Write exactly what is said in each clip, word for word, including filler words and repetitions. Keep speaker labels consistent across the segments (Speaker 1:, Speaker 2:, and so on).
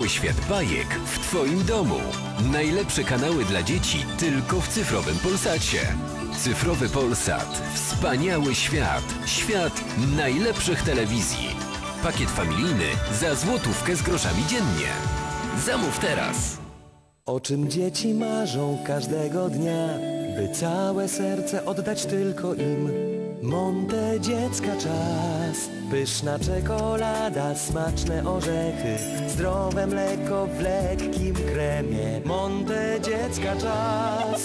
Speaker 1: Cały świat bajek w Twoim domu. Najlepsze kanały dla dzieci tylko w cyfrowym Polsacie. Cyfrowy Polsat. Wspaniały świat. Świat najlepszych telewizji. Pakiet familijny za złotówkę z groszami dziennie. Zamów teraz.
Speaker 2: O czym dzieci marzą każdego dnia, by całe serce oddać tylko im. Monte dziecka czas, pyszna czekolada, smaczne orzechy, zdrowe mleko w lekkim kremie. Monte dziecka czas.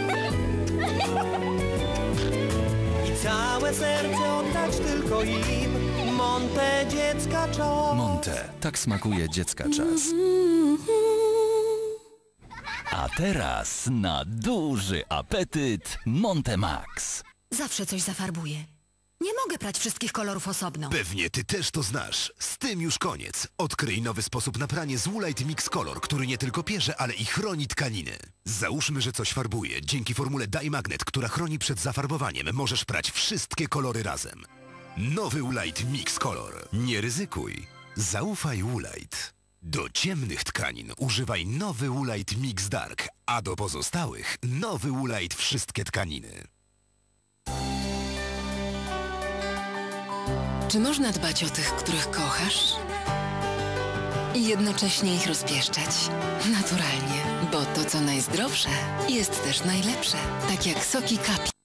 Speaker 2: I całe serce oddać tylko im. Monte dziecka czas.
Speaker 3: Monte, tak smakuje dziecka czas. A teraz na duży apetyt Monte Max.
Speaker 4: Zawsze coś zafarbuję. Nie mogę prać wszystkich kolorów osobno.
Speaker 5: Pewnie ty też to znasz. Z tym już koniec. Odkryj nowy sposób na pranie z Woolite Mix Color, który nie tylko pierze, ale i chroni tkaniny. Załóżmy, że coś farbuje. Dzięki formule Dye Magnet, która chroni przed zafarbowaniem, możesz prać wszystkie kolory razem. Nowy Woolite Mix Color. Nie ryzykuj. Zaufaj Woolite. Do ciemnych tkanin używaj nowy Woolite Mix Dark, a do pozostałych nowy Woolite Wszystkie tkaniny.
Speaker 6: Czy można dbać o tych, których kochasz? I jednocześnie ich rozpieszczać? Naturalnie, bo to co najzdrowsze jest też najlepsze. Tak jak soki Kapi.